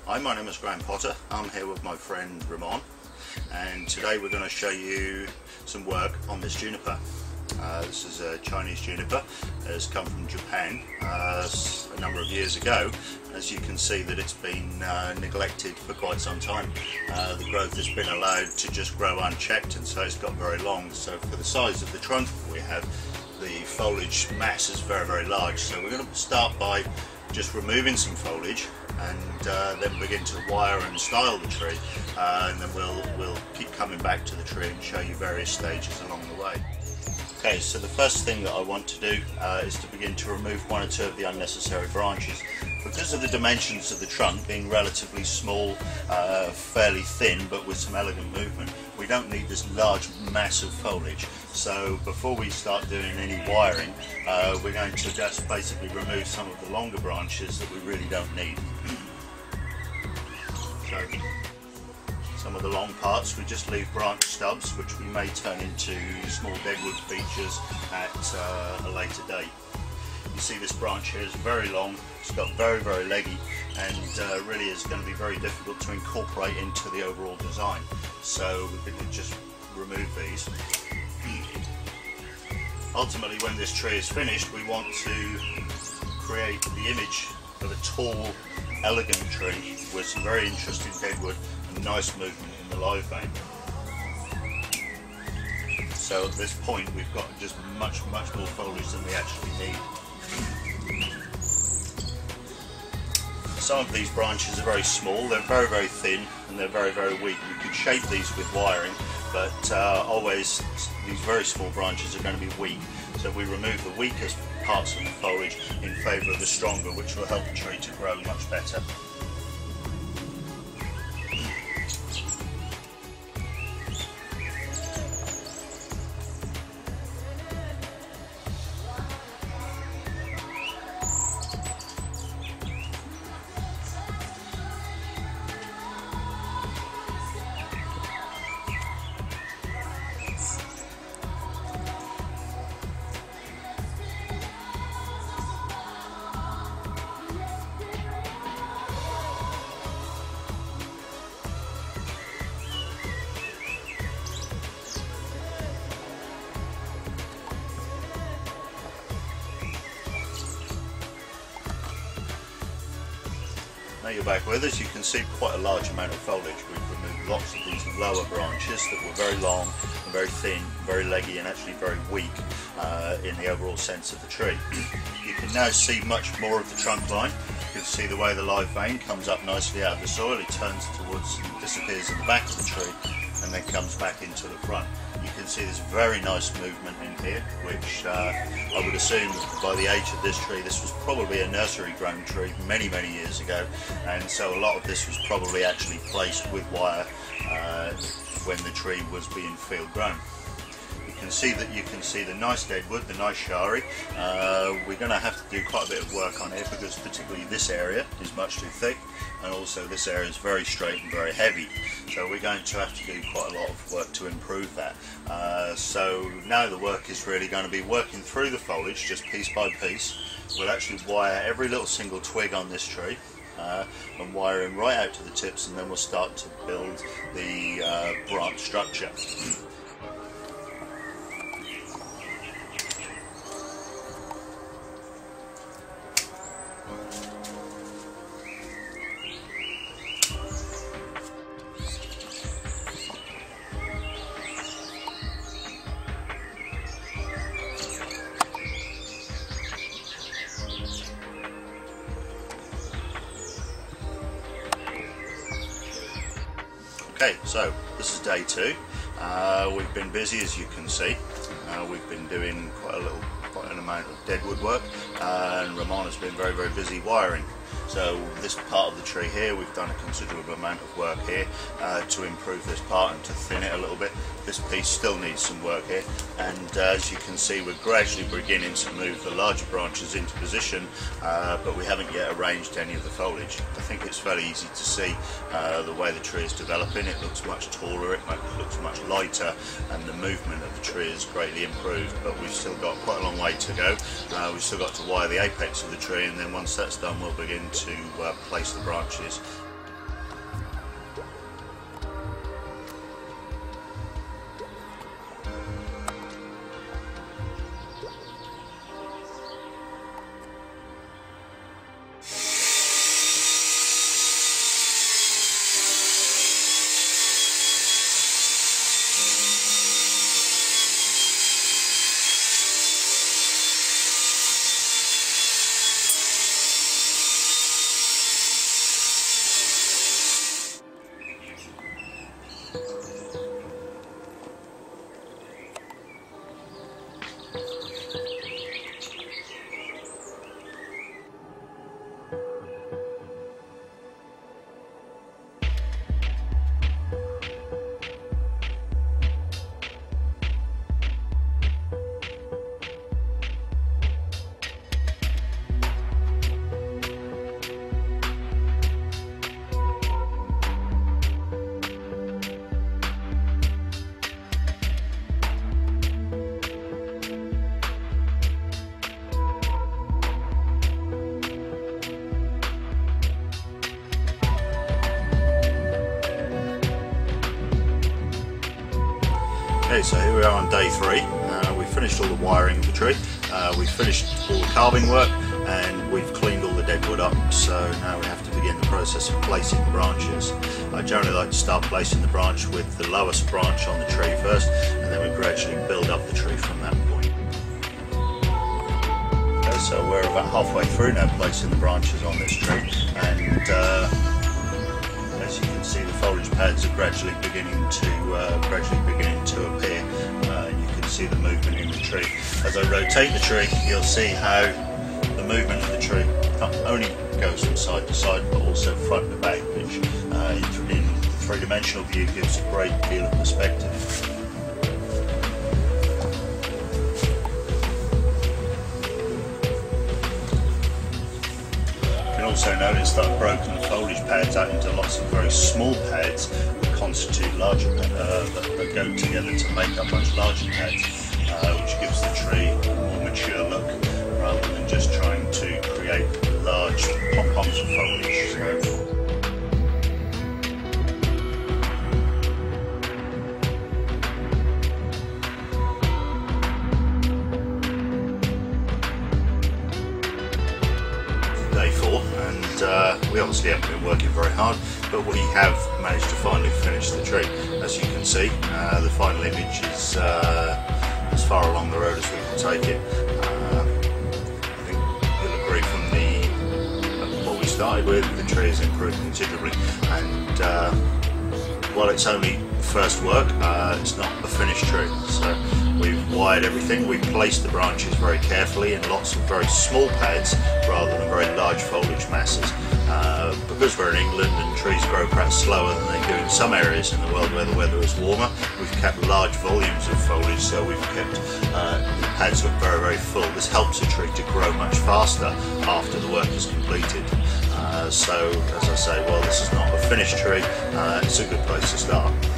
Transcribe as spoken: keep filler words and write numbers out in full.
Hi, my name is Graham Potter. I'm here with my friend Ramon, and today we're going to show you some work on this juniper. Uh, this is a Chinese juniper. It's come from Japan uh, a number of years ago. As you can see that it's been uh, neglected for quite some time. Uh, the growth has been allowed to just grow unchecked, and so it's got very long. So for the size of the trunk we have, the foliage mass is very very large. So we're going to start by just removing some foliage and uh, then begin to wire and style the tree, uh, and then we'll, we'll keep coming back to the tree and show you various stages along the way. Okay, so the first thing that I want to do uh, is to begin to remove one or two of the unnecessary branches. Because of the dimensions of the trunk being relatively small, uh, fairly thin, but with some elegant movement, we don't need this large mass of foliage. So before we start doing any wiring, uh, we're going to just basically remove some of the longer branches that we really don't need. So, some of the long parts we just leave branch stubs, which we may turn into small deadwood features at uh, a later date. You see this branch here is very long, it's got very very leggy, and uh, really is going to be very difficult to incorporate into the overall design. So we're going to just remove these. Ultimately, when this tree is finished, we want to create the image of a tall, elegant tree with some very interesting deadwood and nice movement in the live vein. So at this point we've got just much much more foliage than we actually need. Some of these branches are very small, they're very very thin, and they're very very weak. We could shape these with wiring, but uh, always these very small branches are going to be weak. So we remove the weakest parts of the foliage in favour of the stronger, which will help the tree to grow much better. Now you're back with us, you can see quite a large amount of foliage. We've removed lots of these lower branches that were very long and very thin, very leggy, and actually very weak uh, in the overall sense of the tree. You can now see much more of the trunk line. You can see the way the live vein comes up nicely out of the soil. It turns towards and disappears in the back of the tree and then comes back into the front. You can see this very nice movement in here, which uh, I would assume by the age of this tree, this was probably a nursery grown tree many many years ago, and so a lot of this was probably actually placed with wire uh, when the tree was being field grown. You can see that you can see the nice deadwood, the nice shari. Uh, we're going to have to do quite a bit of work on it because particularly this area is much too thick, and also this area is very straight and very heavy. So we're going to have to do quite a lot of work to improve that. Uh, so now the work is really going to be working through the foliage just piece by piece. We'll actually wire every little single twig on this tree uh, and wire them right out to the tips, and then we'll start to build the uh, branch structure. Okay, so this is day two. Uh, we've been busy, as you can see. Uh, we've been doing quite a little, quite an amount of deadwood work, uh, and Ramon has been very, very busy wiring. So this part of the tree here, we've done a considerable amount of work here uh, to improve this part and to thin it a little bit. This piece still needs some work here, and uh, as you can see, we're gradually beginning to move the larger branches into position, uh, but we haven't yet arranged any of the foliage. I think it's fairly easy to see uh, the way the tree is developing. It looks much taller, it looks much lighter, and the movement of the tree is greatly improved, but we've still got quite a long way to go. Uh, we've still got to wire the apex of the tree, and then once that's done we'll begin to uh, place the branches. Okay, so here we are on day three. Uh, we've finished all the wiring of the tree, uh, we've finished all the carving work, and we've cleaned all the dead wood up, so now we have to begin the process of placing the branches. I generally like to start placing the branch with the lowest branch on the tree first, and then we gradually build up the tree from that point. Okay, so we're about halfway through now placing the branches on this tree, and uh, as you can see, the foliage pads are gradually beginning to uh, gradually beginning to appear. Uh, and you can see the movement in the tree. As I rotate the tree, you'll see how the movement of the tree not only goes from side to side, but also front to back, which uh, in, in three-dimensional view gives a great deal of perspective. You can also notice that I've broken the foliage pads out into lots of very small pads that constitute larger uh, that, that go together to make up much larger pads, uh, which gives the tree a more mature look rather than just trying to create large pom-poms of foliage. So, day four, and uh, we obviously haven't been working very hard, but we have managed to finally finish the tree. As you can see, uh, the final image is uh, as far along the road as we can take it. Uh, I think you'll agree from the uh, what we started with, the tree has improved considerably, and uh, while it's only first work, uh, it's not a finished tree. So we've wired everything, we've placed the branches very carefully in lots of very small pads rather than very large foliage masses. Uh, because we're in England and trees grow perhaps slower than they do in some areas in the world where the weather is warmer, we've kept large volumes of foliage, so we've kept uh, the pads look very very full. This helps a tree to grow much faster after the work is completed. Uh, so as I say, while this is not a finished tree, uh, it's a good place to start.